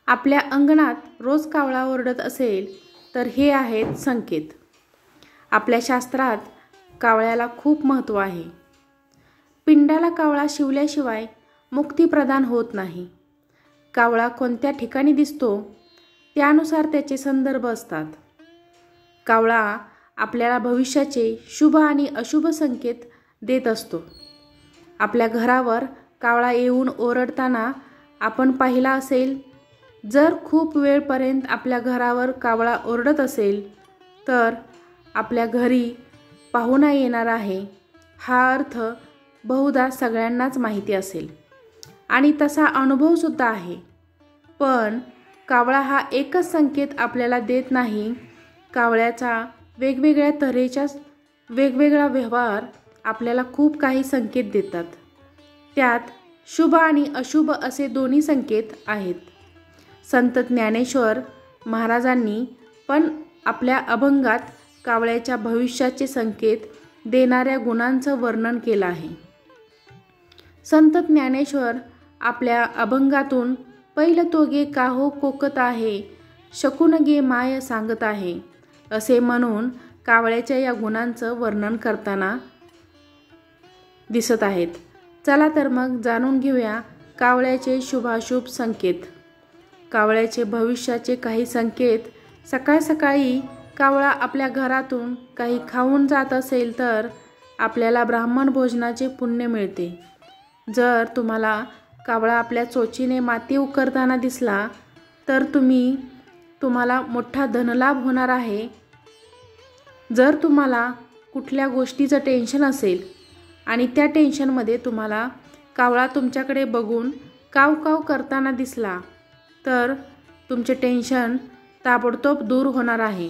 आपल्या अंगणात रोज कावळा ओरडत असेल तर हे आहेत संकेत. आपल्या शास्त्रात कावळ्याला खूप महत्त्व आहे. पिंडाला कावळा शिवल्याशिवाय मुक्ती प्रदान होत नाही. कावळा कोणत्या ठिकाणी दिसतो त्यानुसार त्याचे संदर्भ असतात. कावळा आपल्याला भविष्याचे शुभ आणि अशुभ संकेत देत असतो. आपल्या घरावर कावळा येऊन ओरडताना आपण पाहिला असेल. जर खूप वेळपर्यंत आपल्या घरावर कावळा ओरडत असेल तर आपल्या घरी पाहुणा येणार आहे हा अर्थ बहुधा सगळ्यांनाच माहिती असेल आणि तसा अनुभवसुद्धा आहे. पण कावळा हा एकच संकेत आपल्याला देत नाही. कावळ्याचा वेगवेगळ्या तऱ्हेच्या वेगवेगळा व्यवहार आपल्याला खूप काही संकेत देतात. त्यात शुभ आणि अशुभ असे दोन्ही संकेत आहेत. संत ज्ञानेश्वर महाराजांनी पण आपल्या अभंगात कावळ्याच्या भविष्याचे संकेत देणाऱ्या गुणांचं वर्णन केलं आहे. संत ज्ञानेश्वर आपल्या अभंगातून पैल तो गे काहो कोकत आहे, शकून गे माय सांगत आहे असे म्हणून कावळ्याच्या या गुणांचं वर्णन करताना दिसत आहेत. चला तर मग जाणून घेऊया कावळ्याचे शुभाशुभ संकेत. कावळ्याचे भविष्याचे काही संकेत. सकाळ सकाळी कावळा आपल्या घरातून काही खाऊन जात असेल तर आपल्याला ब्राह्मण भोजनाचे पुण्य मिळते. जर तुम्हाला कावळा आपल्या चोचीने माती उकरताना दिसला तर तुम्हाला मोठा धनलाभ होणार आहे. जर तुम्हाला कुठल्या गोष्टीचं टेन्शन असेल आणि त्या टेन्शनमध्ये तुम्हाला कावळा तुमच्याकडे बघून काव काव करताना दिसला तर तुमचे टेन्शन ताबडतोब दूर होणार आहे.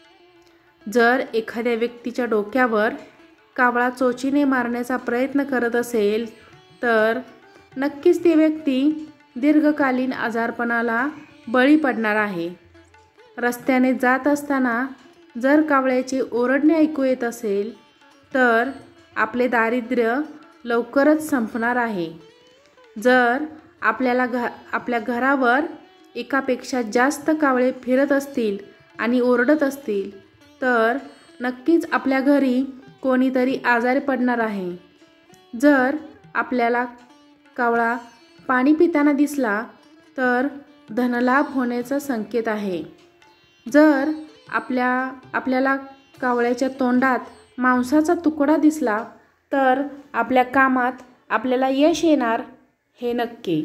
जर एखाद्या व्यक्तीच्या डोक्यावर कावळा चोचीने मारण्याचा प्रयत्न करत असेल तर नक्कीच ती व्यक्ती दीर्घकालीन आजारपणाला बळी पडणार आहे. रस्त्याने जात असताना जर कावळ्याचे ओरडणे ऐकू येत असेल तर आपले दारिद्र्य लवकरच संपणार आहे. जर आपल्या घरावर एकापेक्षा जास्त कावळे फिरत असतील आणि ओरडत असतील तर नक्कीच आपल्या घरी कोणीतरी आजारी पडणार आहे. जर आपल्याला कावळा पाणी पिताना दिसला तर धनलाभ होण्याचा संकेत आहे. जर आपल्याला कावळ्याच्या तोंडात मांसाचा तुकडा दिसला तर आपल्या कामात आपल्याला यश येणार हे नक्की.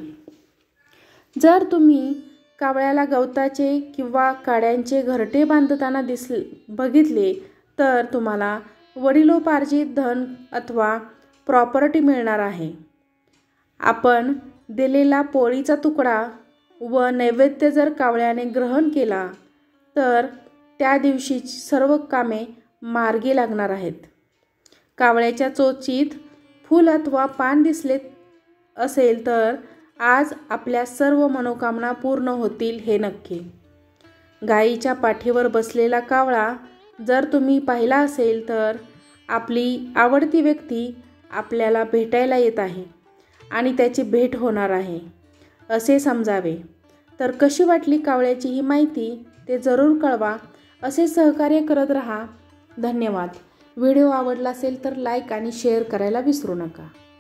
जर तुम्ही कावळ्याला गवताचे किंवा काड्यांचे घरटे बांधताना बघितले तर तुम्हाला वडिलोपार्जित धन अथवा प्रॉपर्टी मिळणार आहे. आपण दिलेला पोळीचा तुकडा व नैवेद्य जर कावळ्याने ग्रहण केला तर त्या दिवशी सर्व कामे मार्गी लागणार आहेत. कावळ्याच्या चोचीत फूल अथवा पान दिसले असेल तर आज आपल्या सर्व मनोकामना पूर्ण होतील हे नक्की. गायीच्या पाठीवर बसलेला कावळा जर तुम्ही पाहिला असेल तर आपली आवडती व्यक्ती आपल्याला भेटायला येत आहे आणि त्याची भेट होणार आहे असे समजावे. तर कशी वाटली कावळ्याची ही माहिती ते जरूर कळवा. असे सहकार्य करत राहा. धन्यवाद. व्हिडिओ आवडला असेल तर लाईक आणि शेअर करायला विसरू नका.